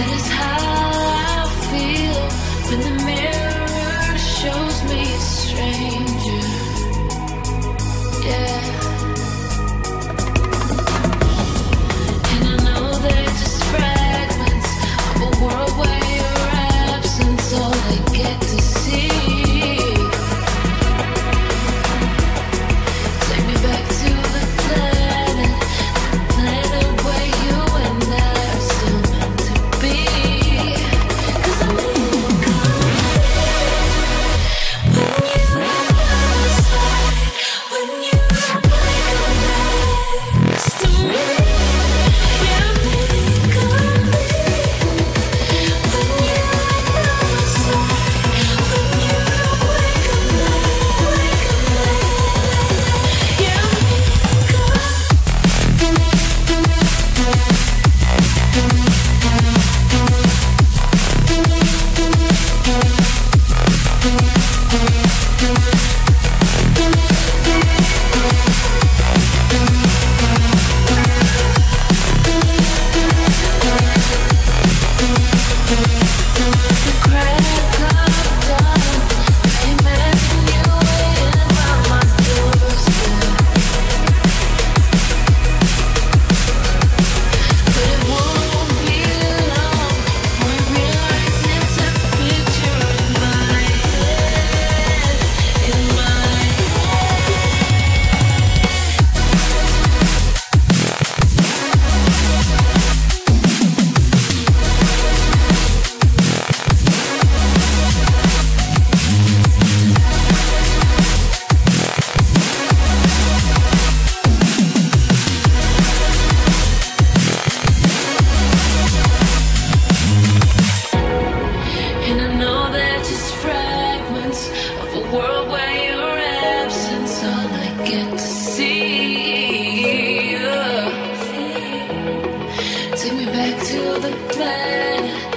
That is how I feel when the mirror shows me a stranger. Yeah. And I know they're just fragments of a world where your absence all I get to see. Take me back to the planet where you and I are still meant to be. 'Cause I need when you are by my side, when you wake up next to me. Yeah, make a when you are by my side, when you wake up yeah, make the crack of dawn. I imagine you waiting by my doorstep, but it won't be long before I realize it's a picture in my head, in my And I know they're just fragments of a world where your absence all I get to see. Take me back to the planet